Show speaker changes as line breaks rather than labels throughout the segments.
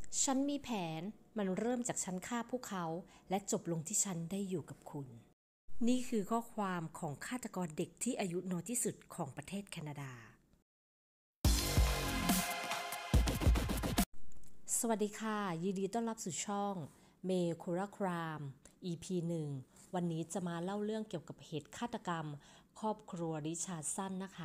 ฉันมีแผน มันเริ่มจากฉันฆ่าพวกเขาและจบลงที่ฉันได้อยู่กับคุณ นี่คือข้อความของฆาตกรเด็กที่อายุน้อยที่สุดของประเทศแคนาดา สวัสดีค่ะ ยินดีต้อนรับสู่ช่องเมคุระคราม EP 1 วันนี้จะมาเล่าเรื่องเกี่ยวกับเหตุฆาตกรรมครอบครัวริชาร์ดสันนะคะ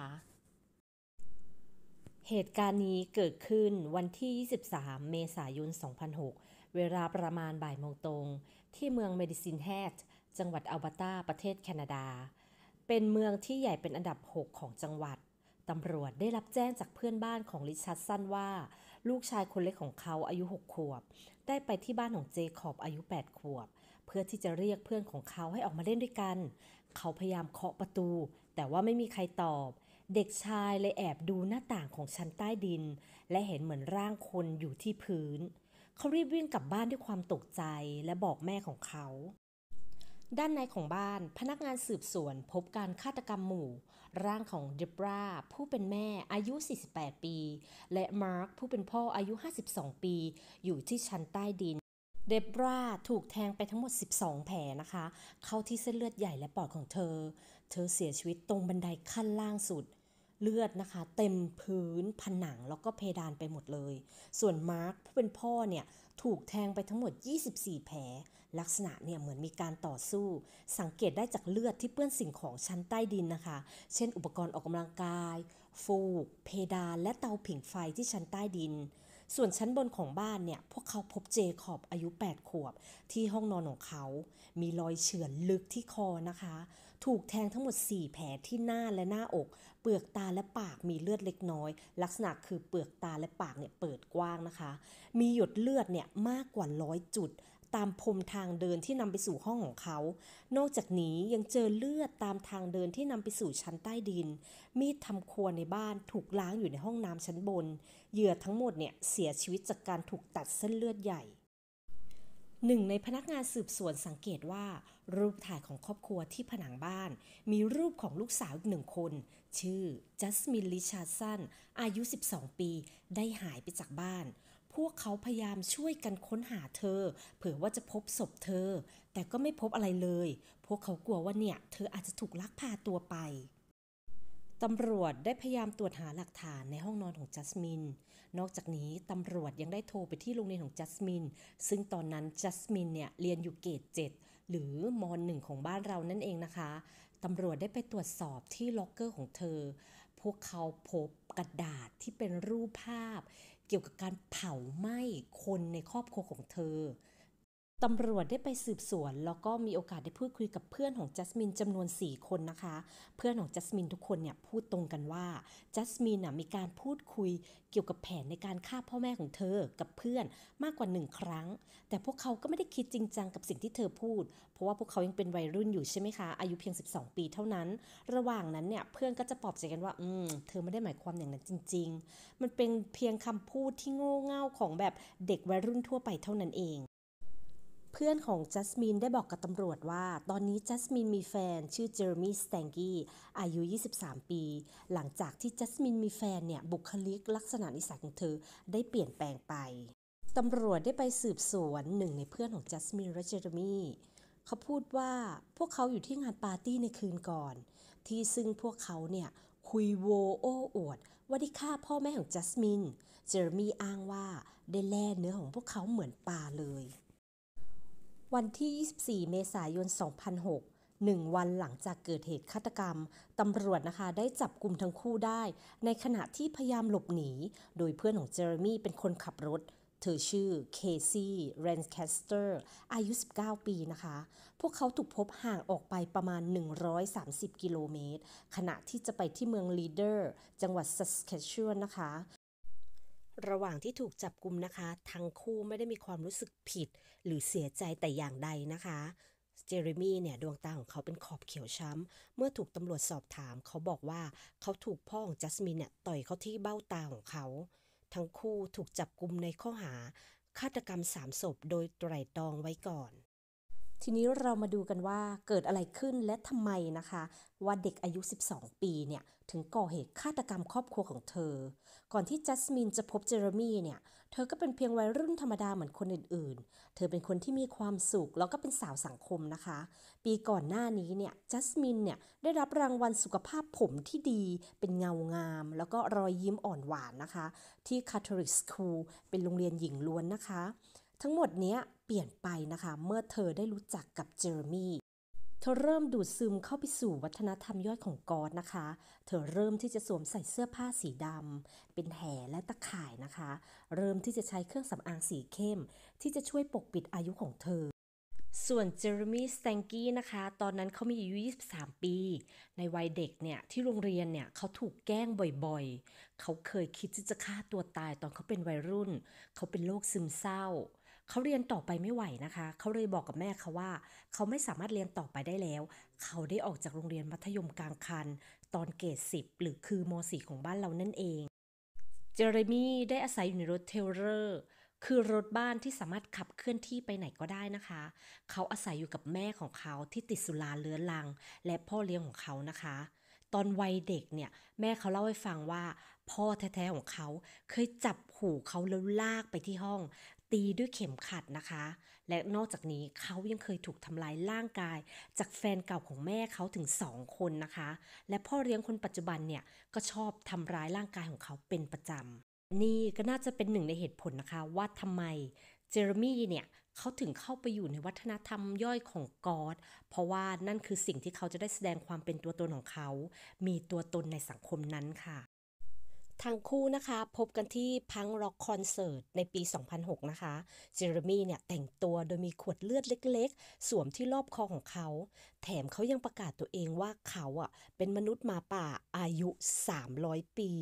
เหตุการณ์นี้เกิดขึ้นวันที่ 23 เมษายน 2006 เวลาประมาณบ่ายโมงตรง ที่เมืองเมดิซินแฮทจังหวัดอัลเบอร์ตา ประเทศแคนาดา เป็นเมืองที่ใหญ่เป็นอันดับ 6 ของจังหวัด ตำรวจได้รับแจ้งจากเพื่อนบ้านของริชาร์ดสันว่าลูกชายคนเล็กของเขาอายุ 6 ขวบ ได้ไปที่บ้านของเจคอบอายุ 8 ขวบ เพื่อที่จะเรียกเพื่อนของเขาให้ออกมาเล่นด้วยกัน เขาพยายามเคาะประตู แต่ว่าไม่มีใครตอบ เด็กชายเลยแอบดูหน้าต่างของชั้นใต้ดิน และเห็นเหมือนร่างคนอยู่ที่พื้น เขารีบวิ่งกลับบ้านด้วยความตกใจและบอกแม่ของเขา ด้านในของบ้านพนักงานสืบสวนพบการฆาตกรรมหมู่ร่างของเดบราผู้เป็นแม่อายุ 48 ปี และมาร์คผู้เป็นพ่ออายุ 52 ปีอยู่ที่ชั้นใต้ดิน เดบราถูกแทงไปทั้งหมด 12 แผลนะคะ เข้าที่เส้นเลือดใหญ่และปอดของเธอ เธอเสียชีวิตตรงบันไดขั้นล่างสุด เลือดนะคะเต็มพื้นผนังแล้วก็เพดานไปหมดเลย ส่วนมาร์คผู้เป็นพ่อเนี่ยถูกแทงไปทั้งหมด 24 แผล ลักษณะเนี่ยเหมือนมีการต่อสู้ สังเกตได้จากเลือดที่เปื้อนสิ่งของชั้นใต้ดินนะคะ เช่นอุปกรณ์ออกกำลังกาย ฟูก เพดาน และเตาผิงไฟที่ชั้นใต้ดิน ส่วนชั้นบนของบ้านเนี่ยพวกเขาพบเจคอบอายุ 8 ขวบที่ห้องนอนของเขา มีรอยเฉือนลึกที่คอนะคะ ถูกแทงทั้งหมด 4 แผลที่หน้าและหน้าอก เปลือกตาและปากมีเลือดเล็กน้อย ลักษณะคือเปลือกตาและปากเนี่ยเปิดกว้างนะคะ มีหยดเลือดเนี่ยมากกว่า100 จุดตามพรมทางเดินที่นำไปสู่ห้องของเขา นอกจากนี้ยังเจอเลือดตามทางเดินที่นำไปสู่ชั้นใต้ดิน มีดทำครัวในบ้านถูกล้างอยู่ในห้องน้ำชั้นบน เหยื่อทั้งหมดเนี่ยเสียชีวิตจากการถูกตัดเส้นเลือดใหญ่ หนึ่งในพนักงานสืบสวนสังเกตว่ารูปถ่ายของครอบครัวที่ผนังบ้านมีรูปของลูกสาวอีกหนึ่งคนชื่อจัสมินริชาร์ดสันอายุ 12 ปีได้หายไปจากบ้านพวกเขาพยายามช่วยกันค้นหาเธอเผื่อว่าจะพบศพเธอแต่ก็ไม่พบอะไรเลยพวกเขากลัวว่าเนี่ยเธออาจจะถูกลักพาตัวไป ตำรวจได้พยายามตรวจหาหลักฐานในห้องนอนของจัสมิน นอกจากนี้ตำรวจยังได้โทรไปที่โรงเรียนของจัสมิน ซึ่งตอนนั้นจัสมินเนี่ยเรียนอยู่เกรด 7 หรือม .1 ของบ้านเรานั่นเองนะคะ ตำรวจได้ไปตรวจสอบที่ล็อกเกอร์ของเธอ พวกเขาพบกระดาษที่เป็นรูปภาพเกี่ยวกับการเผาไหม้คนในครอบครัวของเธอ ตำรวจได้ไปสืบสวนแล้วก็มีโอกาสได้พูดคุยกับเพื่อนของจัสมินจำนวน4คนนะคะเพื่อนของจัสมินทุกคนเนี่ยพูดตรงกันว่าจัสมินมีการพูดคุยเกี่ยวกับแผนในการฆ่าพ่อแม่ของเธอกับเพื่อนมากกว่า1ครั้งแต่พวกเขาก็ไม่ได้คิดจริงจังกับสิ่งที่เธอพูดเพราะว่าพวกเขายังเป็นวัยรุ่นอยู่ใช่ไหมคะอายุเพียง12 ปีเท่านั้นระหว่างนั้นเนี่ยเพื่อนก็จะปลอบใจกันว่าเธอไม่ได้หมายความอย่างนั้นจริงๆมันเป็นเพียงคำพูดที่โง่เง่าของแบบเด็กวัยรุ่นทั่วไปเท่านั้นเอง เพื่อนของจัสมินได้บอกกับตำรวจว่าตอนนี้จัสมินมีแฟนชื่อเจอร์มี่สแตงกี้อายุ 23 ปี หลังจากที่จัสมินมีแฟนเนี่ยบุคลิกลักษณะนิสัยของเธอได้เปลี่ยนแปลงไป ตำรวจได้ไปสืบสวนหนึ่งในเพื่อนของจัสมินและเจอร์มี่เขาพูดว่าพวกเขาอยู่ที่งานปาร์ตี้ในคืนก่อนที่ซึ่งพวกเขาเนี่ยคุยโวโอ้อวดว่าได้ฆ่าพ่อแม่ของจัสมินเจอร์มี่อ้างว่าได้แล่เนื้อของพวกเขาเหมือนปลาเลย วันที่ 24 เมษายน 2006 1 วันหลังจากเกิดเหตุฆาตกรรม ตำรวจนะคะได้จับกลุ่มทั้งคู่ได้ในขณะที่พยายามหลบหนี โดยเพื่อนของเจอร์มี่เป็นคนขับรถ เธอชื่อเคซี่แรนแคสเตอร์อายุ 19 ปีนะคะ พวกเขาถูกพบห่างออกไปประมาณ 130 กิโลเมตร ขณะที่จะไปที่เมืองลีเดอร์จังหวัดซัสแคชชวลนะคะ ระหว่างที่ถูกจับกุมนะคะทั้งคู่ไม่ได้มีความรู้สึกผิดหรือเสียใจแต่อย่างใดนะคะเจเรมี่เนี่ยดวงตาของเขาเป็นขอบเขียวช้ำเมื่อถูกตำรวจสอบถามเขาบอกว่าเขาถูกพ่อของจัสมินเนี่ยต่อยเข้าที่เบ้าตาของเขาทั้งคู่ถูกจับกุมในข้อหาฆาตกรรม3 ศพโดยไตร่ตรองไว้ก่อนทีนี้เรามาดูกันว่าเกิดอะไรขึ้นและทำไมนะคะว่าเด็กอายุ 12 ปีเนี่ยถึงก่อเหตุฆาตกรรมครอบครัวของเธอ ก่อนที่จัสมินจะพบเจอร์มี่เนี่ยเธอก็เป็นเพียงวัยรุ่นธรรมดาเหมือนคนอื่นๆ เธอเป็นคนที่มีความสุขแล้วก็เป็นสาวสังคมนะคะ ปีก่อนหน้านี้เนี่ยจัสมินเนี่ยได้รับรางวัลสุขภาพผมที่ดีเป็นเงางามแล้วก็รอยยิ้มอ่อนหวานนะคะที่ Catholic School เป็นโรงเรียนหญิงล้วนนะคะ ทั้งหมดเนี้ยเปลี่ยนไปนะคะเมื่อเธอได้รู้จักกับเจอร์มี่เธอเริ่มดูดซึมเข้าไปสู่วัฒนธรรมย่อยของกอธนะคะเธอเริ่มที่จะสวมใส่เสื้อผ้าสีดำเป็นแหและตะข่ายนะคะเริ่มที่จะใช้เครื่องสำอางสีเข้มที่จะช่วยปกปิดอายุของเธอส่วนเจอร์มี่สแตงกี้นะคะตอนนั้นเขามีอายุ23 ปีในวัยเด็กเนี่ยที่โรงเรียนเนี่ยเขาถูกแกล้งบ่อยๆเขาเคยคิดที่จะฆ่าตัวตายตอนเขาเป็นวัยรุ่นเขาเป็นโรคซึมเศร้า เขาเรียนต่อไปไม่ไหวนะคะ เขาเลยบอกกับแม่เขาว่าเขาไม่สามารถเรียนต่อไปได้แล้ว เขาได้ออกจากโรงเรียนมัธยมกลางคันตอนเกรด10หรือคือม .4 ของบ้านเรานั่นเอง เจอร์มี่ได้อาศัยอยู่ในรถเทรลเลอร์คือรถบ้านที่สามารถขับเคลื่อนที่ไปไหนก็ได้นะคะ เขาอาศัยอยู่กับแม่ของเขาที่ติดสุราเรื้อรังและพ่อเลี้ยงของเขานะคะ ตอนวัยเด็กเนี่ยแม่เขาเล่าให้ฟังว่าพ่อแท้ๆของเขาเคยจับหูเขาแล้วลากไปที่ห้องตีด้วยเข็มขัดนะคะและนอกจากนี้เขายังเคยถูกทำร้ายร่างกายจากแฟนเก่าของแม่เขาถึง2 คนนะคะและพ่อเลี้ยงคนปัจจุบันเนี่ยก็ชอบทำร้ายร่างกายของเขาเป็นประจำนี่ก็น่าจะเป็นหนึ่งในเหตุผลนะคะว่าทำไมเจอร์มี่เนี่ยเขาถึงเข้าไปอยู่ในวัฒนธรรมย่อยของกอธเพราะว่านั่นคือสิ่งที่เขาจะได้แสดงความเป็นตัวตนของเขามีตัวตนในสังคมนั้นค่ะทั้งคู่นะคะพบกันที่พังร็อกคอนเสิร์ตในปี 2006 นะคะเจอร์มี่เนี่ยแต่งตัวโดยมีขวดเลือดเล็กๆสวมที่รอบคอของเขาแถมเขายังประกาศตัวเองว่าเขาเป็นมนุษย์หมาป่าอายุ 300 ปี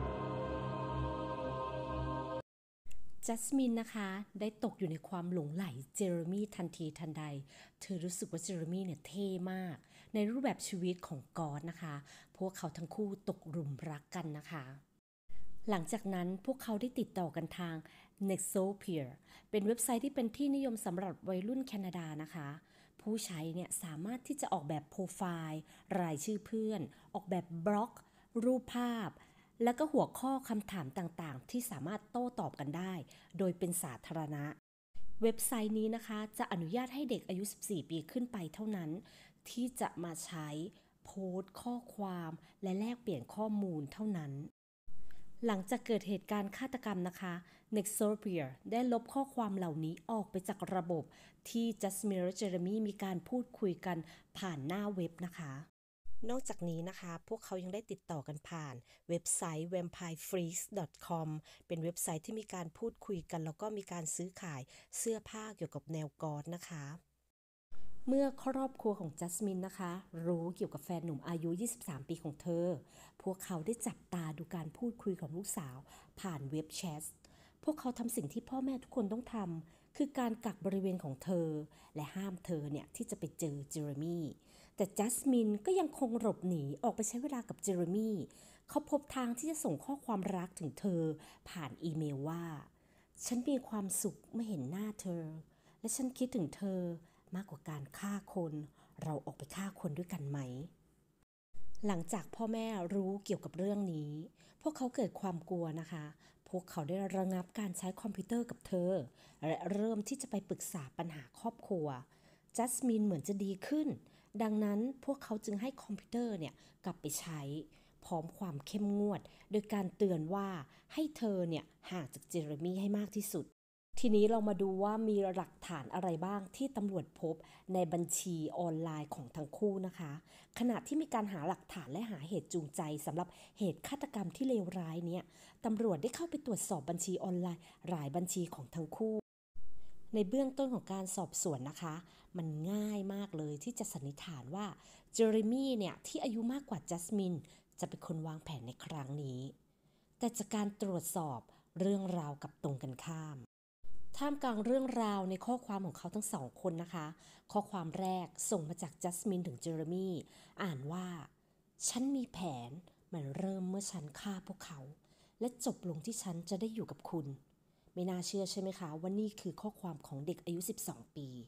จัสมินนะคะได้ตกอยู่ในความหลงใหลเจอร์มี่ทันทีทันใดเธอรู้สึกว่าเจอร์มี่เนี่ยเท่มากในรูปแบบชีวิตของกอดนะคะพวกเขาทั้งคู่ตกหลุมรักกันนะคะหลังจากนั้นพวกเขาได้ติดต่อกันทาง Nexopeer เป็นเว็บไซต์ที่เป็นที่นิยมสำหรับวัยรุ่นแคนาดานะคะผู้ใช้เนี่ยสามารถที่จะออกแบบโปรไฟล์รายชื่อเพื่อนออกแบบบล็อกรูปภาพ และก็หัวข้อคำถามต่างๆที่สามารถโต้ตอบกันได้โดยเป็นสาธารณะเว็บไซต์นี้นะคะจะอนุญาตให้เด็กอายุ 14 ปีขึ้นไปเท่านั้นที่จะมาใช้โพสต์ข้อความและแลกเปลี่ยนข้อมูลเท่านั้นหลังจากเกิดเหตุการณ์ฆาตกรรมนะคะ Nexopeer ได้ลบข้อความเหล่านี้ออกไปจากระบบที่ Jasmine และ Jeremy มีการพูดคุยกันผ่านหน้าเว็บนะคะ นอกจากนี้นะคะพวกเขายังได้ติดต่อกันผ่านเว็บไซต์ vampirefreaks.com เป็นเว็บไซต์ที่มีการพูดคุยกันแล้วก็มีการซื้อขายเสื้อผ้าเกี่ยวกับแนวกอธนะคะเมื่อครอบครัวของจัสมินนะคะรู้เกี่ยวกับแฟนหนุ่มอายุ 23 ปีของเธอพวกเขาได้จับตาดูการพูดคุยของลูกสาวผ่านเว็บแชทพวกเขาทำสิ่งที่พ่อแม่ทุกคนต้องทำคือการกักบริเวณของเธอและห้ามเธอเนี่ยที่จะไปเจอเจอร์มี่ แต่จัสมินก็ยังคงหลบหนีออกไปใช้เวลากับเจอร์มี่เขาพบทางที่จะส่งข้อความรักถึงเธอผ่านอีเมลว่าฉันมีความสุขเมื่อเห็นหน้าเธอและฉันคิดถึงเธอมากกว่าการฆ่าคนเราออกไปฆ่าคนด้วยกันไหมหลังจากพ่อแม่รู้เกี่ยวกับเรื่องนี้พวกเขาเกิดความกลัวนะคะพวกเขาได้ระงับการใช้คอมพิวเตอร์กับเธอและเริ่มที่จะไปปรึกษาปัญหาครอบครัวจัสมินเหมือนจะดีขึ้นดังนั้นพวกเขาจึงให้คอมพิวเตอร์เนี่ยกลับไปใช้พร้อมความเข้มงวดโดยการเตือนว่าให้เธอเนี่ยห่างจากเจเรมี่ให้มากที่สุดทีนี้เรามาดูว่ามีหลักฐานอะไรบ้างที่ตำรวจพบในบัญชีออนไลน์ของทั้งคู่นะคะขณะที่มีการหาหลักฐานและหาเหตุจูงใจสำหรับเหตุฆาตกรรมที่เลวร้ายเนี่ยตำรวจได้เข้าไปตรวจสอบบัญชีออนไลน์หลายบัญชีของทั้งคู่ในเบื้องต้นของการสอบสวนนะคะมันง่ายมากเลยที่จะสันนิษฐานว่าเจอร์มี่เนี่ยที่อายุมากกว่าจัสมินจะเป็นคนวางแผนในครั้งนี้แต่จากการตรวจสอบเรื่องราวกับตรงกันข้าม ท่ามกลางเรื่องราวในข้อความของเขาทั้ง2 คนนะคะข้อความแรกส่งมาจากจัสมินถึงเจอร์มี่อ่านว่าฉันมีแผนมันเริ่มเมื่อฉันฆ่าพวกเขาและจบลงที่ฉันจะได้อยู่กับคุณไม่น่าเชื่อใช่ไหมคะว่านี่คือข้อความของเด็กอายุ 12 ปี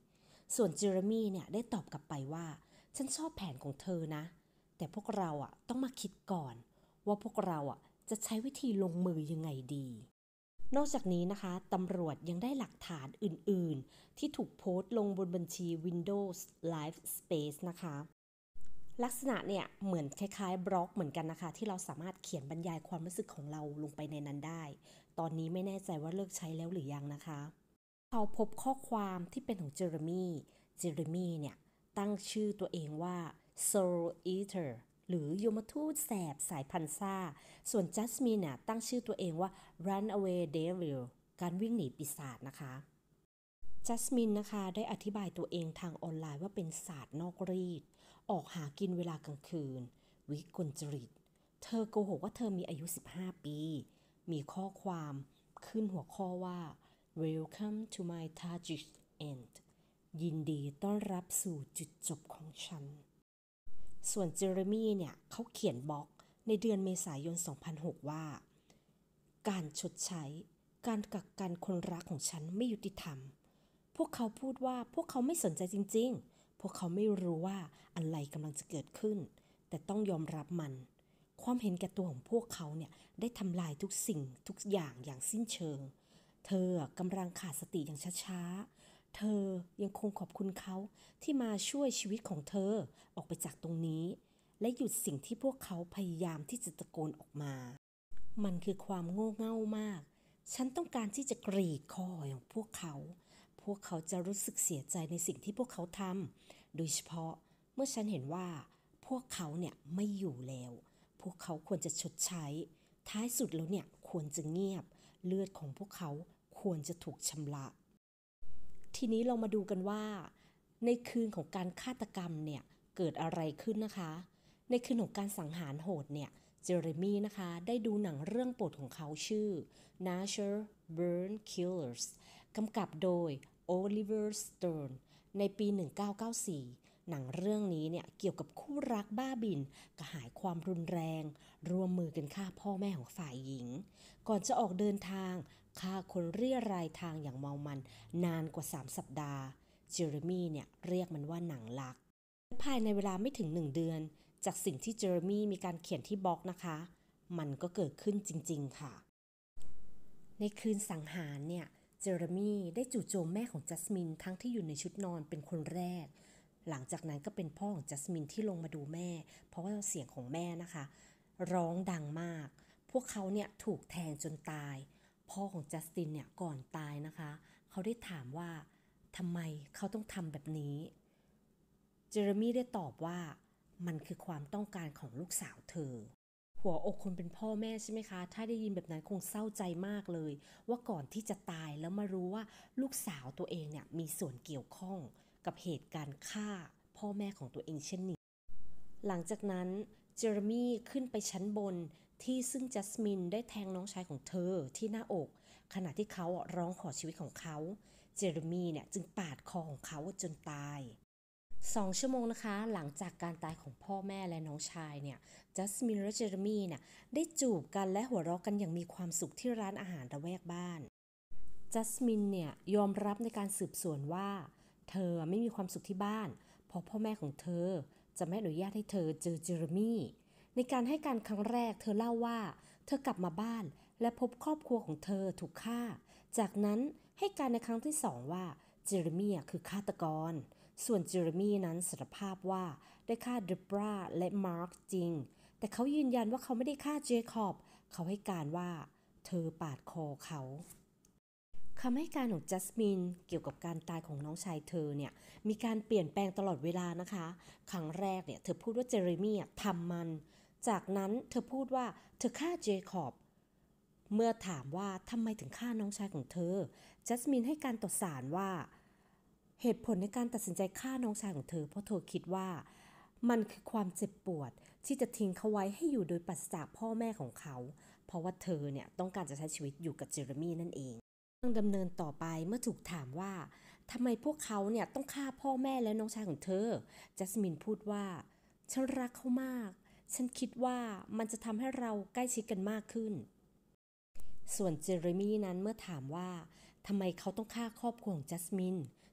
ส่วนเจอร์มี่เนี่ยได้ตอบกลับไปว่าฉันชอบแผนของเธอนะแต่พวกเราต้องมาคิดก่อนว่าพวกเราจะใช้วิธีลงมือยังไงดีนอกจากนี้นะคะตำรวจยังได้หลักฐานอื่นๆที่ถูกโพสต์ลงบนบัญชี Windows Live Space นะคะลักษณะเนี่ยเหมือนคล้ายๆบล็อกเหมือนกันนะคะที่เราสามารถเขียนบรรยายความรู้สึกของเราลงไปในนั้นได้ตอนนี้ไม่แน่ใจว่าเลิกใช้แล้วหรือยังนะคะเขาพบข้อความที่เป็นของเจอร์มี่เนี่ยตั้งชื่อตัวเองว่า Soul Eater หรือยมทูตแสบสายพันธุ์ซ่าส่วนจัสมินตั้งชื่อตัวเองว่า Runaway Devil การวิ่งหนีปีศาจนะคะจัสมินนะคะได้อธิบายตัวเองทางออนไลน์ว่าเป็นศาสตร์นอกรีดออกหากินเวลากลางคืนวิกลจริตเธอโกหกว่าเธอมีอายุ15 ปีมีข้อความขึ้นหัวข้อว่า Welcome to my tragic end ยินดีต้อนรับสู่จุดจบของฉันส่วนเจอร์มี่เนี่ยเขาเขียนบล็อกในเดือนเมษายน 2006 ว่าการชดใช้การกักกันคนรักของฉันไม่ยุติธรรมพวกเขาพูดว่าพวกเขาไม่สนใจจริงๆพวกเขาไม่รู้ว่าอะไรกำลังจะเกิดขึ้นแต่ต้องยอมรับมันความเห็นแก่ตัวของพวกเขาเนี่ยได้ทำลายทุกสิ่งทุกอย่างอย่างสิ้นเชิงเธอกำลังขาดสติอย่างช้าๆเธอยังคงขอบคุณเขาที่มาช่วยชีวิตของเธอออกไปจากตรงนี้และหยุดสิ่งที่พวกเขาพยายามที่จะตะโกนออกมามันคือความโง่เง่ามากฉันต้องการที่จะกรีดคอของพวกเขาจะรู้สึกเสียใจในสิ่งที่พวกเขาทำโดยเฉพาะเมื่อฉันเห็นว่าพวกเขาเนี่ยไม่อยู่แล้วพวกเขาควรจะชดใช้ท้ายสุดแล้วเนี่ยควรจะเงียบเลือดของพวกเขาควรจะถูกชำระทีนี้เรามาดูกันว่าในคืนของการฆาตกรรมเนี่ยเกิดอะไรขึ้นนะคะในคืนของการสังหารโหดเนี่ยเจอร์มี่นะคะได้ดูหนังเรื่องโปรดของเขาชื่อ Natural Born Killers กำกับโดย Oliver Stone ในปี 1994 หนังเรื่องนี้เนี่ยเกี่ยวกับคู่รักบ้าบิ่นกระหายความรุนแรงร่วมมือกันฆ่าพ่อแม่ของฝ่ายหญิงก่อนจะออกเดินทางฆ่าคนเรี่ยรายทางอย่างเมามันนานกว่า3 สัปดาห์เจอร์มี่เนี่ยเรียกมันว่าหนังรักภายในเวลาไม่ถึง1 เดือนจากสิ่งที่เจอร์มี่มีการเขียนที่บล็อกนะคะมันก็เกิดขึ้นจริงๆค่ะในคืนสังหารเนี่ยเจอร์มี่ได้จู่โจมแม่ของจัสมินทั้งที่อยู่ในชุดนอนเป็นคนแรกหลังจากนั้นก็เป็นพ่อของจัสมินที่ลงมาดูแม่เพราะว่าเสียงของแม่นะคะร้องดังมากพวกเขาเนี่ยถูกแทงจนตายพ่อของจัสตินเนี่ยก่อนตายนะคะเขาได้ถามว่าทำไมเขาต้องทำแบบนี้เจอร์มี่ได้ตอบว่ามันคือความต้องการของลูกสาวเธอหัวอกคนเป็นพ่อแม่ใช่ไหมคะถ้าได้ยินแบบนั้นคงเศร้าใจมากเลยว่าก่อนที่จะตายแล้วมารู้ว่าลูกสาวตัวเองเนี่ยมีส่วนเกี่ยวข้องกับเหตุการณ์ฆ่าพ่อแม่ของตัวเองเช่นนี้หลังจากนั้นเจอร์มี่ขึ้นไปชั้นบนที่ซึ่งจัสมินได้แทงน้องชายของเธอที่หน้าอกขณะที่เขาร้องขอชีวิตของเขาเจอร์มี่เนี่ยจึงปาดคอของเขาจนตาย2 ชั่วโมงนะคะหลังจากการตายของพ่อแม่และน้องชายเนี่ยจัสมินและเจอร์มี่เนี่ยได้จูบกันและหัวเราะกันอย่างมีความสุขที่ร้านอาหารระแวกบ้านจัสมินเนี่ยยอมรับในการสืบสวนว่าเธอไม่มีความสุขที่บ้านเพราะพ่อแม่ของเธอจะไม่อนุญาตให้เธอเจอเจอร์มี่ในการให้การครั้งแรกเธอเล่าว่าเธอกลับมาบ้านและพบครอบครัวของเธอถูกฆ่าจากนั้นให้การในครั้งที่2ว่าเจอร์มี่คือฆาตกรส่วนเจอร์มี่นั้นสารภาพว่าได้ฆ่าเดบราและมาร์คจริงแต่เขายืนยันว่าเขาไม่ได้ฆ่าเจคอบเขาให้การว่าเธอปาดคอเขาคำให้การของจัสมินเกี่ยวกับการตายของน้องชายเธอเนี่ยมีการเปลี่ยนแปลงตลอดเวลานะคะครั้งแรกเนี่ยเธอพูดว่าเจอร์มี่ทำมันจากนั้นเธอพูดว่าเธอฆ่าเจคอบเมื่อถามว่าทำไมถึงฆ่าน้องชายของเธอจัสมินให้การต่อศาลว่าเหตุผลในการตัดสินใจฆ่าน้องชายของเธอเพราะเธอคิดว่ามันคือความเจ็บปวดที่จะทิ้งเขาไว้ให้อยู่โดยปราศจากพ่อแม่ของเขาเพราะว่าเธอเนี่ยต้องการจะใช้ชีวิตอยู่กับเจอร์มี่นั่นเองดำเนินต่อไปเมื่อถูกถามว่าทำไมพวกเขาเนี่ยต้องฆ่าพ่อแม่และน้องชายของเธอจัสมินพูดว่าฉันรักเขามากฉันคิดว่ามันจะทำให้เราใกล้ชิดกันมากขึ้นส่วนเจอร์มี่นั้นเมื่อถามว่าทำไมเขาต้องฆ่าครอบครัวของจัสมิน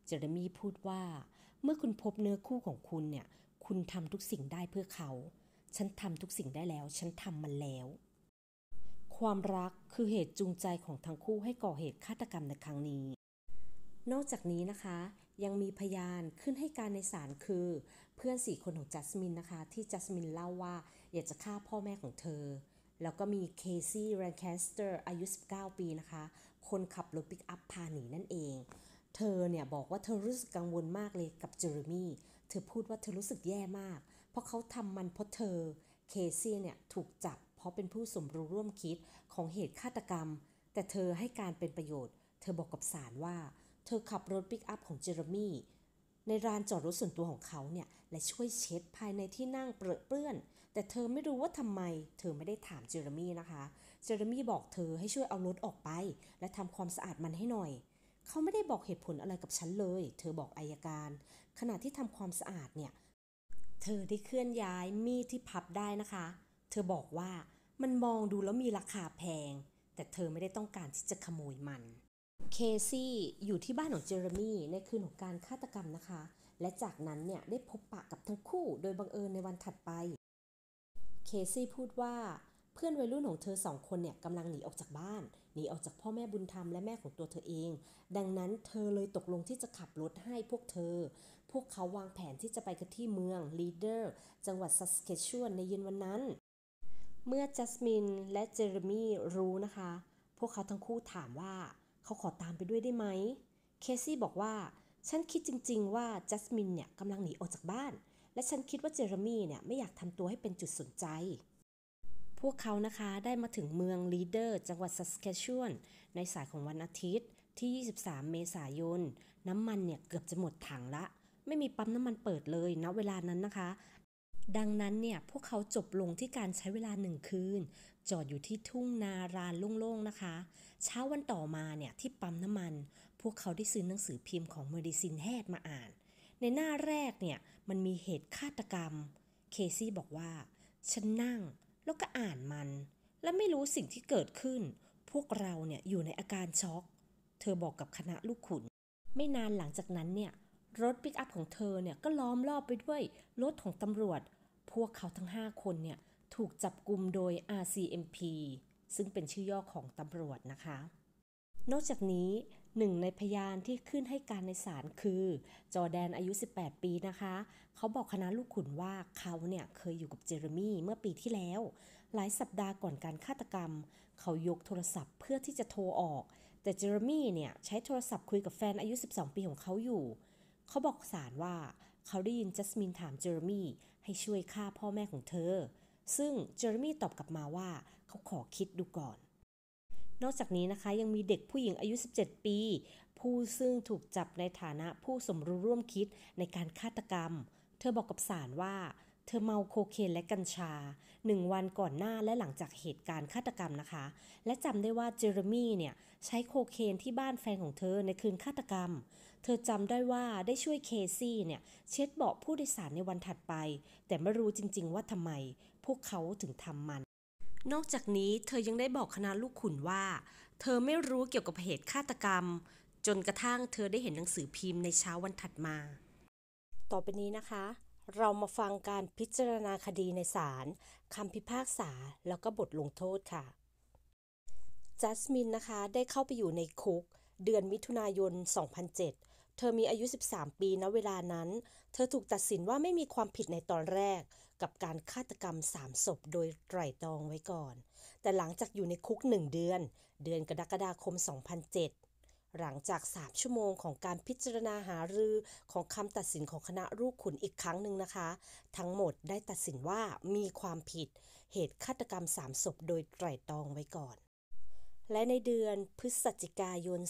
เจเรมี่พูดว่าเมื่อคุณพบเนื้อคู่ของคุณเนี่ยคุณทำทุกสิ่งได้เพื่อเขาฉันทำทุกสิ่งได้แล้วฉันทำมันแล้วความรักคือเหตุจูงใจของทั้งคู่ให้ก่อเหตุฆาตกรรมในครั้งนี้นอกจากนี้นะคะยังมีพยานขึ้นให้การในศาลคือเพื่อน4คนของจัสมินนะคะที่จัสมินเล่าว่าอยากจะฆ่าพ่อแม่ของเธอแล้วก็มีเคซี่แรนแคสเตอร์อายุ19ปีนะคะคนขับรถปิกอัพพาหนีนั่นเองเธอเนี่ยบอกว่าเธอรู้สึกกังวลมากเลยกับเจอร์มี่เธอพูดว่าเธอรู้สึกแย่มากเพราะเขาทำมันเพราะเธอเคซี่เนี่ยถูกจับเพราะเป็นผู้สมรู้ร่วมคิดของเหตุฆาตกรรมแต่เธอให้การเป็นประโยชน์เธอบอกกับศาลว่าเธอขับรถปิกอัพของเจอร์มี่ในลานจอดรถส่วนตัวของเขาเนี่ยและช่วยเช็ดภายในที่นั่งเปื้อนแต่เธอไม่รู้ว่าทำไมเธอไม่ได้ถามเจอร์มี่นะคะเจอร์มี่บอกเธอให้ช่วยเอารถออกไปและทำความสะอาดมันให้หน่อยเขาไม่ได้บอกเหตุผลอะไรกับฉันเลยเธอบอกอัยการขณะที่ทำความสะอาดเนี่ยเธอได้เคลื่อนย้ายมีดที่พับได้นะคะเธอบอกว่ามันมองดูแล้วมีราคาแพงแต่เธอไม่ได้ต้องการที่จะขโมยมันเคซี่อยู่ที่บ้านของเจอร์มี่ในคืนของการฆาตกรรมนะคะและจากนั้นเนี่ยได้พบปะกับทั้งคู่โดยบังเอิญในวันถัดไปเคซี่พูดว่าเพื่อนวัยรุ่นของเธอสองคนเนี่ยกำลังหนีออกจากบ้านหนีออกจากพ่อแม่บุญธรรมและแม่ของตัวเธอเองดังนั้นเธอเลยตกลงที่จะขับรถให้พวกเขาวางแผนที่จะไปกันที่เมืองลีเดอร์จังหวัดซัสเคชวนในเย็นวันนั้นเมื่อจัสมินและเจเรมี่รู้นะคะพวกเขาทั้งคู่ถามว่าเขาขอตามไปด้วยได้ไหมเคซี่บอกว่าฉันคิดจริงๆว่าจัสมินเนี่ยกำลังหนีออกจากบ้านและฉันคิดว่าเจเรมี่เนี่ยไม่อยากทำตัวให้เป็นจุดสนใจพวกเขานะคะได้มาถึงเมืองลีเดอร์จังหวัดซัสแคชวนในสายของวันอาทิตย์ที่23เมษายนน้ำมันเนี่ยเกือบจะหมดถังละไม่มีปั๊มน้ำมันเปิดเลยณเวลานั้นนะคะดังนั้นเนี่ยพวกเขาจบลงที่การใช้เวลา1คืนจอดอยู่ที่ทุ่งนาลานโล่งๆนะคะเช้าวันต่อมาเนี่ยที่ปั๊มน้ำมันพวกเขาได้ซื้อหนังสือพิมพ์ของ Medicine Hat มาอ่านในหน้าแรกเนี่ยมันมีเหตุฆาตกรรมเคซี่บอกว่าฉันนั่งแล้วก็อ่านมันและไม่รู้สิ่งที่เกิดขึ้นพวกเราเนี่ยอยู่ในอาการช็อกเธอบอกกับคณะลูกขุนไม่นานหลังจากนั้นเนี่ยรถปิกอัพของเธอเนี่ยก็ล้อมรอบไปด้วยรถของตำรวจพวกเขาทั้ง5คนเนี่ยถูกจับกุมโดย RCMP ซึ่งเป็นชื่อย่อของตำรวจนะคะนอกจากนี้หนึ่งในพยานที่ขึ้นให้การในศาลคือจอร์แดนอายุ18ปีนะคะเขาบอกคณะลูกขุนว่าเขาเนี่ยเคยอยู่กับเจเรมี่เมื่อปีที่แล้วหลายสัปดาห์ก่อนการฆาตกรรมเขายกโทรศัพท์เพื่อที่จะโทรออกแต่เจเรมี่เนี่ยใช้โทรศัพท์คุยกับแฟนอายุ12ปีของเขาอยู่เขาบอกศาลว่าเขาได้ยินจัสมินถามเจเรมี่ให้ช่วยฆ่าพ่อแม่ของเธอซึ่งเจเรมี่ตอบกลับมาว่าเขาขอคิดดูก่อนนอกจากนี้นะคะยังมีเด็กผู้หญิงอายุ17ปีผู้ซึ่งถูกจับในฐานะผู้สมรู้ร่วมคิดในการฆาตกรรมเธอบอกกับศาลว่าเธอเมาโคเคนและกัญชา1วันก่อนหน้าและหลังจากเหตุการณ์ฆาตกรรมนะคะและจำได้ว่าเจเรมี่เนี่ยใช้โคเคนที่บ้านแฟนของเธอในคืนฆาตกรรมเธอจำได้ว่าได้ช่วยเคซี่เนี่ยเช็ดเบาะผู้โดยสารในวันถัดไปแต่ไม่รู้จริงๆว่าทำไมพวกเขาถึงทำมันนอกจากนี้เธอยังได้บอกคณะลูกขุนว่าเธอไม่รู้เกี่ยวกับเหตุฆาตกรรมจนกระทั่งเธอได้เห็นหนังสือพิมพ์ในเช้าวันถัดมาต่อไปนี้นะคะเรามาฟังการพิจารณาคดีในศาลคำพิพากษาแล้วก็บทลงโทษค่ะจัสมินนะคะได้เข้าไปอยู่ในคุกเดือนมิถุนายน 2007 เธอมีอายุ13ปีณเวลานั้นเธอถูกตัดสินว่าไม่มีความผิดในตอนแรกกับการฆาตกรรม3ศพโดยไตร่ตรองไว้ก่อนแต่หลังจากอยู่ในคุก1เดือนกรกฎาคม 2007 หลังจาก3ชั่วโมงของการพิจารณาหารือของคำตัดสินของคณะลูกขุนอีกครั้งหนึ่งนะคะทั้งหมดได้ตัดสินว่ามีความผิดเหตุฆาตกรรม3ศพโดยไตร่ตรองไว้ก่อนและในเดือนพฤศจิกายน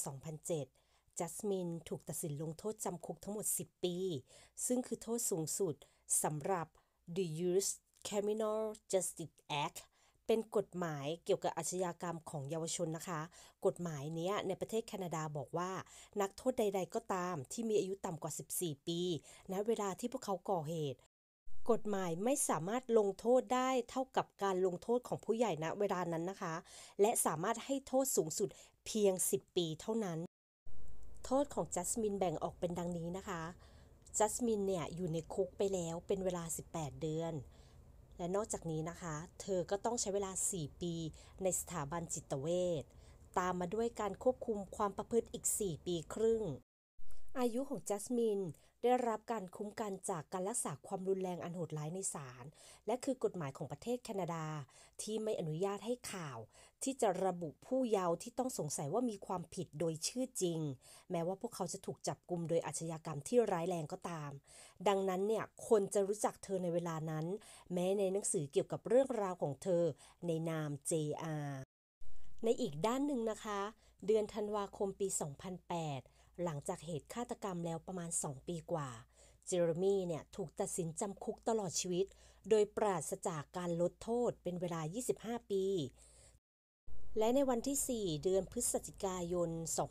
2007 จัสมินถูกตัดสินลงโทษจำคุกทั้งหมด10ปีซึ่งคือโทษสูงสุดสำหรับ The Youth Criminal Justice Act เป็นกฎหมายเกี่ยวกับอาชญากรรมของเยาวชนนะคะกฎหมายนี้ในประเทศแคนาดาบอกว่านักโทษใดๆก็ตามที่มีอายุต่ำกว่า14ปีณเวลาที่พวกเขาก่อเหตุกฎหมายไม่สามารถลงโทษได้เท่ากับการลงโทษของผู้ใหญ่ณเวลานั้นนะคะและสามารถให้โทษสูงสุดเพียง10ปีเท่านั้นโทษของจัสมินแบ่งออกเป็นดังนี้นะคะจัสมินเนี่ยอยู่ในคุกไปแล้วเป็นเวลา18 เดือนและนอกจากนี้นะคะเธอก็ต้องใช้เวลา4 ปีในสถาบันจิตเวชตามมาด้วยการควบคุมความประพฤติอีก4 ปีครึ่งอายุของจัสมินได้รับการคุ้มกันจากการรักษาความรุนแรงอันโหดร้ายในศาลและคือกฎหมายของประเทศแคนาดาที่ไม่อนุญาตให้ข่าวที่จะระบุผู้เยาว์ที่ต้องสงสัยว่ามีความผิดโดยชื่อจริงแม้ว่าพวกเขาจะถูกจับกุมโดยอาชญากรรมที่ร้ายแรงก็ตามดังนั้นเนี่ยคนจะรู้จักเธอในเวลานั้นแม้ในหนังสือเกี่ยวกับเรื่องราวของเธอในนาม JR ในอีกด้านหนึ่งนะคะเดือนธันวาคมปี 2008 หลังจากเหตุฆาตกรรมแล้วประมาณ 2 ปีกว่าเจอร์มี่เนี่ยถูกตัดสินจำคุกตลอดชีวิตโดยปราศจากการลดโทษเป็นเวลา 25 ปี และในวันที่ 4 เดือนพฤศจิกายน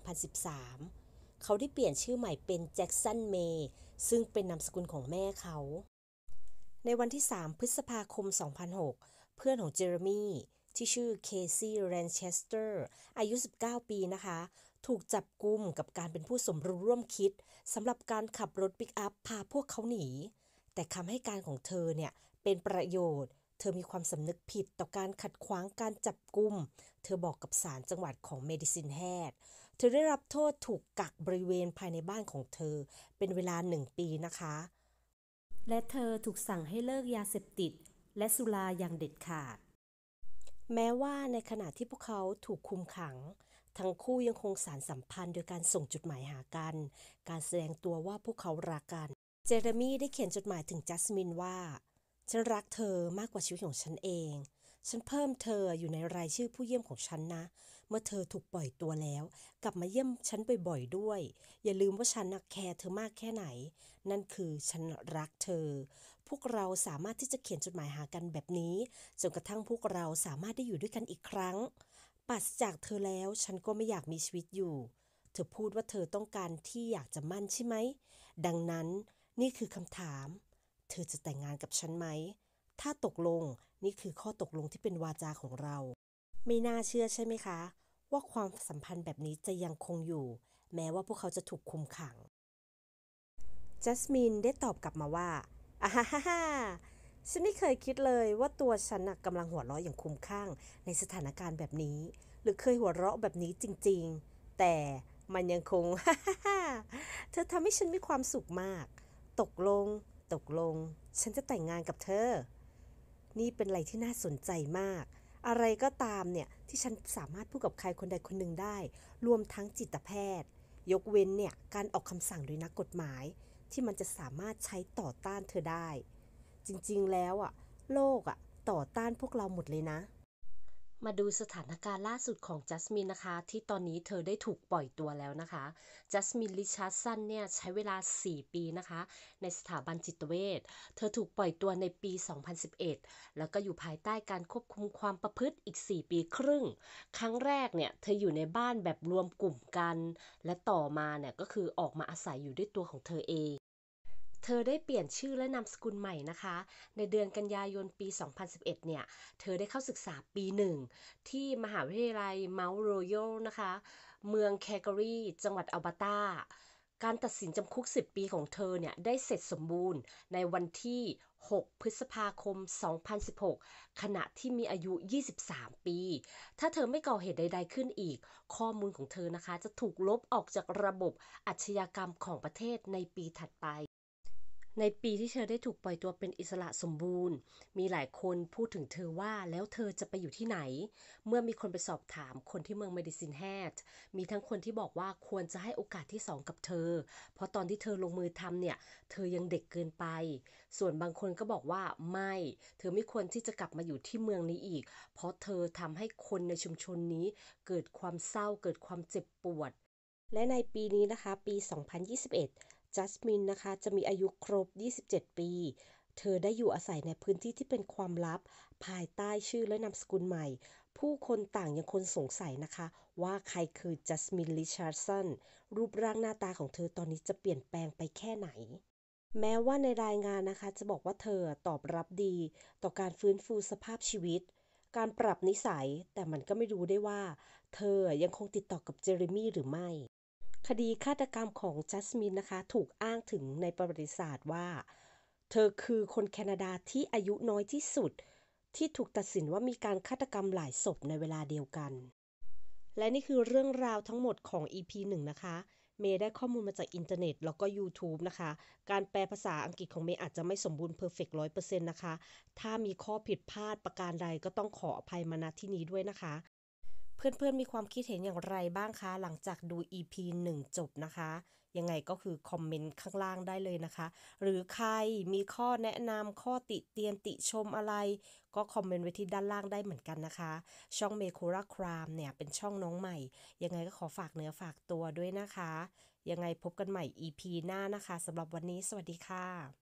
2013 เขาได้เปลี่ยนชื่อใหม่เป็นแจ็คสันเมย์ซึ่งเป็นนามสกุลของแม่เขา ในวันที่ 3 พฤษภาคม 2006 เพื่อนของเจอร์มี่ที่ชื่อเคซี่แรนเชสเตอร์อายุ 19 ปีนะคะถูกจับกุมกับการเป็นผู้สมรู้ร่วมคิดสำหรับการขับรถปิกอัพพาพวกเขาหนีแต่คำให้การของเธอเนี่ยเป็นประโยชน์เธอมีความสำนึกผิดต่อการขัดขวางการจับกุมเธอบอกกับศาลจังหวัดของเมดิซินแฮดเธอได้รับโทษถูกกักบริเวณภายในบ้านของเธอเป็นเวลา1 ปีนะคะและเธอถูกสั่งให้เลิกยาเสพติดและสุราอย่างเด็ดขาดแม้ว่าในขณะที่พวกเขาถูกคุมขังทั้งคู่ยังคงสานสัมพันธ์โดยการส่งจดหมายหากันการแสดงตัวว่าพวกเขารักกันเจเรมี่ได้เขียนจดหมายถึงจัสมินว่าฉันรักเธอมากกว่าชีวิตของฉันเองฉันเพิ่มเธออยู่ในรายชื่อผู้เยี่ยมของฉันนะเมื่อเธอถูกปล่อยตัวแล้วกลับมาเยี่ยมฉันบ่อยๆด้วยอย่าลืมว่าฉันแคร์เธอมากแค่ไหนนั่นคือฉันรักเธอพวกเราสามารถที่จะเขียนจดหมายหากันแบบนี้จนกระทั่งพวกเราสามารถได้อยู่ด้วยกันอีกครั้งปราศจากเธอแล้วฉันก็ไม่อยากมีชีวิตอยู่เธอพูดว่าเธอต้องการที่อยากจะมั่นใช่ไหมดังนั้นนี่คือคำถามเธอจะแต่งงานกับฉันไหมถ้าตกลงนี่คือข้อตกลงที่เป็นวาจาของเราไม่น่าเชื่อใช่ไหมคะว่าความสัมพันธ์แบบนี้จะยังคงอยู่แม้ว่าพวกเขาจะถูกคุมขังจัสมินได้ตอบกลับมาว่าอ่าฮ่าฮ่าฮ่าฉันไม่เคยคิดเลยว่าตัวฉันกำลังหัวเราะอย่างคุ้มข้างในสถานการณ์แบบนี้หรือเคยหัวเราะแบบนี้จริงๆแต่มันยังคงฮ่าฮ่าฮ่าเธอทำให้ฉันมีความสุขมากตกลงฉันจะแต่งงานกับเธอนี่เป็นอะไรที่น่าสนใจมากอะไรก็ตามเนี่ยที่ฉันสามารถพูดกับใครคนใดคนหนึ่งได้รวมทั้งจิตแพทย์ยกเว้นเนี่ยการออกคำสั่งโดยนักกฎหมายที่มันจะสามารถใช้ต่อต้านเธอได้จริงๆแล้วโลกต่อต้านพวกเราหมดเลยนะมาดูสถานการณ์ล่าสุดของจัสมินนะคะที่ตอนนี้เธอได้ถูกปล่อยตัวแล้วนะคะจัสมินริชาร์ดสันเนี่ยใช้เวลา4 ปีนะคะในสถาบันจิตเวชเธอถูกปล่อยตัวในปี 2011 แล้วก็อยู่ภายใต้การควบคุมความประพฤติอีก 4 ปีครึ่งครั้งแรกเนี่ยเธออยู่ในบ้านแบบรวมกลุ่มกันและต่อมาเนี่ยก็คือออกมาอาศัยอยู่ด้วยตัวของเธอเองเธอได้เปลี่ยนชื่อและนามสกุลใหม่นะคะในเดือนกันยายนปี 2011 เนี่ยเธอได้เข้าศึกษาปี 1ที่มหาวิทยาลัยเมาท์โรยัลนะคะเมืองแคลการีจังหวัดอัลเบอร์ตาการตัดสินจำคุก10 ปีของเธอเนี่ยได้เสร็จสมบูรณ์ในวันที่6 พฤษภาคม 2016 ขณะที่มีอายุ 23 ปีถ้าเธอไม่ก่อเหตุใดๆขึ้นอีกข้อมูลของเธอนะคะจะถูกลบออกจากระบบอาชญากรรมของประเทศในปีถัดไป ในปีที่เธอได้ถูกปล่อยตัวเป็นอิสระสมบูรณ์มีหลายคนพูดถึงเธอว่าแล้วเธอจะไปอยู่ที่ไหนเมื่อมีคนไปสอบถามคนที่เมืองเมดิซินแฮดมีทั้งคนที่บอกว่าควรจะให้โอกาสที่2กับเธอเพราะตอนที่เธอลงมือทำเนี่ยเธอยังเด็กเกินไปส่วนบางคนก็บอกว่าไม่เธอไม่ควรที่จะกลับมาอยู่ที่เมืองนี้อีกเพราะเธอทำให้คนในชุมชนนี้เกิดความเศร้าเกิดความเจ็บปวดและในปีนี้นะคะปี 2021จัสมินนะคะจะมีอายุครบ 27 ปี เธอได้อยู่อาศัยในพื้นที่ที่เป็นความลับภายใต้ชื่อและนามสกุลใหม่ ผู้คนต่างยังคงสงสัยนะคะว่าใครคือจัสมินริชาร์ดสันรูปร่างหน้าตาของเธอตอนนี้จะเปลี่ยนแปลงไปแค่ไหน แม้ว่าในรายงานนะคะจะบอกว่าเธอตอบรับดีต่อการฟื้นฟูสภาพชีวิต การปรับนิสัย แต่มันก็ไม่รู้ได้ว่าเธอยังคงติดต่อกับเจเรมี่หรือไม่
คดีฆาตกรรมของจัสมินนะคะถูกอ้างถึงในประวัติศาสตร์ว่าเธอคือคนแคนาดาที่อายุน้อยที่สุดที่ถูกตัดสินว่ามีการฆาตกรรมหลายศพในเวลาเดียวกันและนี่คือเรื่องราวทั้งหมดของ EP 1นะคะเมย์ได้ข้อมูลมาจากอินเทอร์เน็ตแล้วก็ YouTube นะคะการแปลภาษาอังกฤษของเมย์อาจจะไม่สมบูรณ์เพอร์เฟกต์100%นะคะถ้ามีข้อผิดพลาดประการใดก็ต้องขออภัยมาณที่นี้ด้วยนะคะ เพื่อนๆมีความคิดเห็นอย่างไรบ้างคะหลังจากดู EP 1จบนะคะยังไงก็คือคอมเมนต์ข้างล่างได้เลยนะคะหรือใครมีข้อแนะนำข้อติเตียนติชมอะไรก็คอมเมนต์ไว้ที่ด้านล่างได้เหมือนกันนะคะช่องเมโคราครามเนี่ยเป็นช่องน้องใหม่ยังไงก็ขอฝากเนื้อฝากตัวด้วยนะคะยังไงพบกันใหม่ EP หน้านะคะสำหรับวันนี้สวัสดีค่ะ